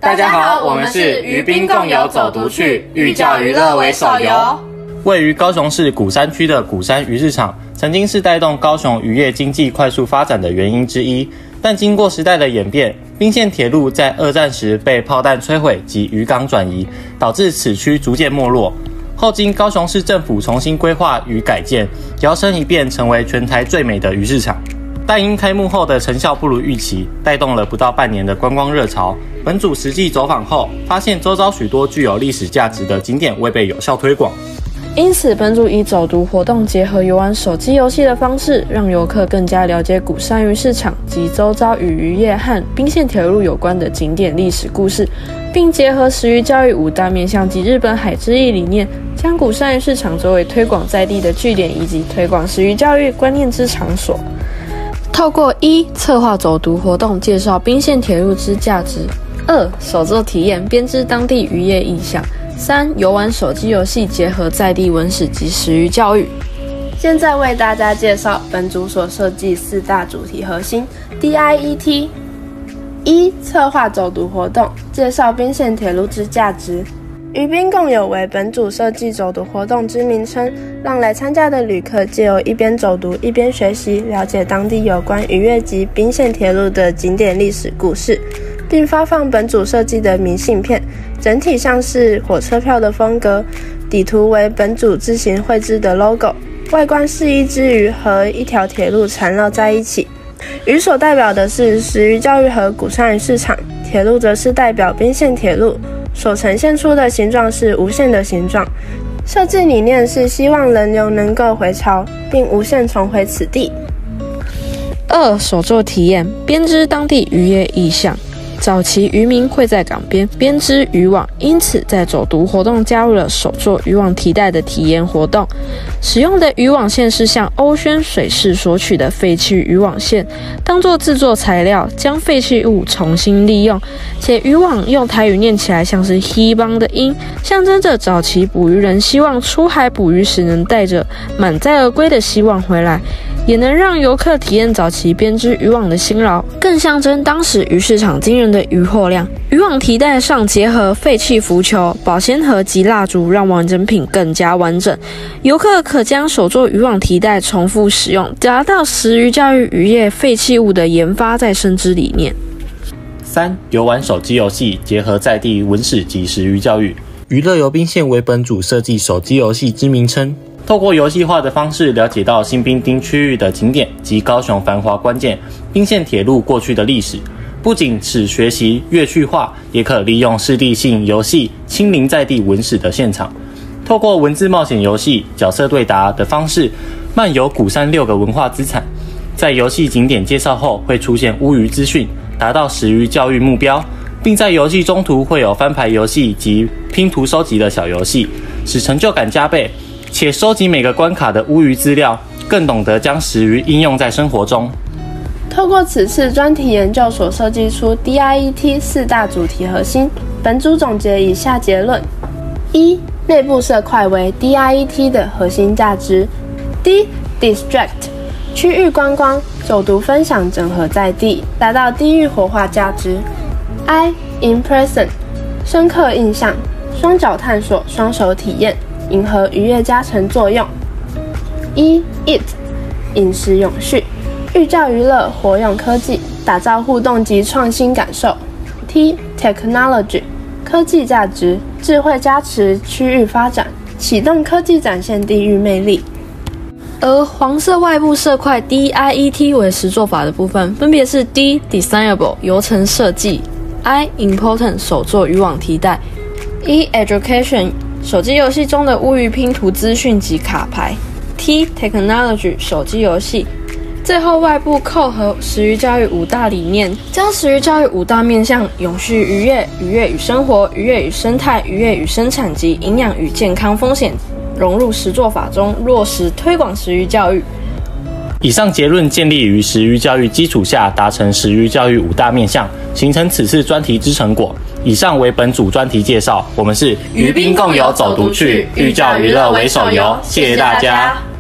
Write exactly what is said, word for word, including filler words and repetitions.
大家好，我们是与宾共游走读趣，寓教于乐为手游。 位于高雄市鼓山区的鼓山鱼市场，曾经是带动高雄渔业经济快速发展的原因之一。但经过时代的演变，滨线铁路在二战时被炮弹摧毁及渔港转移，导致此区逐渐没落。后经高雄市政府重新规划与改建，摇身一变成为全台最美的鱼市场。但因开幕后的成效不如预期，带动了不到半年的观光热潮。本组实际走访后，发现周遭许多具有历史价值的景点未被有效推广。 因此，本组以走读活动结合游玩手机游戏的方式，让游客更加了解鼓山鱼市场及周遭与渔业和滨线铁路有关的景点历史故事，并结合食鱼教育五大面向及日本海之翼理念，将鼓山鱼市场作为推广在地的据点以及推广食鱼教育观念之场所。透过一策划走读活动，介绍滨线铁路之价值；二手作体验，编织当地渔业意象；三游玩手机游戏，结合在地文史及食鱼教育。 现在为大家介绍本组所设计四大主题核心 D I E T。 一策划走读活动，介绍滨线铁路之价值。与宾共游为本组设计走读活动之名称，让来参加的旅客借由一边走读一边学习，了解当地有关渔业及滨线铁路的景点历史故事，并发放本组设计的明信片，整体像是火车票的风格，底图为本组自行绘制的 logo， 外观是一只鱼和一条铁路缠绕在一起，鱼所代表的是食鱼教育和鼓山鱼市场，铁路则是代表滨线铁路，所呈现出的形状是无限的形状。设计理念是希望人流能够回潮，并无限重回此地。 二手作体验，编织当地渔业意象。早期渔民会在港边编织渔网，因此在走读活动加入了手作渔网提袋的体验活动。使用的渔网线是向欧轩水市索取的废弃渔网线，当作制作材料，将废弃物重新利用。且渔网用台语念起来像是希邦的音，象征着早期捕鱼人希望出海捕鱼时能带着满载而归的希望回来，也能让游客体验早期编织渔网的辛劳，更象征当时鱼市场惊人的渔获量。渔网提袋上结合废弃浮球、保鲜盒及蜡烛，让完整品更加完整。游客可将手作渔网提袋重复使用，达到食鱼教育渔业废弃物的研发再生之理念。 三游玩手机游戏，结合在地文史及食鱼教育。娱乐游滨线为本组设计手机游戏之名称，透过游戏化的方式了解到新滨町区域的景点及高雄繁华关键、滨线铁路过去的历史。不仅使学习乐趣化，也可利用视地性游戏亲临在地文史的现场，透过文字冒险游戏、角色对答的方式，漫游鼓山六个文化资产。在游戏景点介绍后，会出现乌鱼资讯，达到食鱼教育目标，并在游戏中途会有翻牌游戏及拼图收集的小游戏，使成就感加倍。且收集每个关卡的乌鱼资料，更懂得将食鱼应用在生活中。 透过此次专题研究所设计出 D I E T 四大主题核心，本组总结以下结论：一、内部色块为 D I E T 的核心价值。D Distract 区域观光、走读分享整合在地，达到地域活化价值。I Impression 深刻印象，双脚探索、双手体验，迎合渔业加成作用。E It 饮食永续，寓教于乐，活用科技，打造互动及创新感受。T Technology 科技价值，智慧加持区域发展，启动科技展现地域魅力。 而黄色外部色块 D I E T 为实作法的部分，分别是 D Designable 游程设计， I Important 手作渔网提袋， E Education 手机游戏中的乌鱼拼图资讯及卡牌， T Technology 手机游戏。最后外部扣合食鱼教育五大理念，将食鱼教育五大面向永续渔业、渔业与生活、渔业与生态、渔业与生产及营养与健康风险融入实作法中，落实推广食鱼教育。 以上结论建立于食鱼教育基础下，达成食鱼教育五大面向，形成此次专题之成果。以上为本组专题介绍，我们是与宾共游走读趣，寓教于乐为手游，谢谢大家。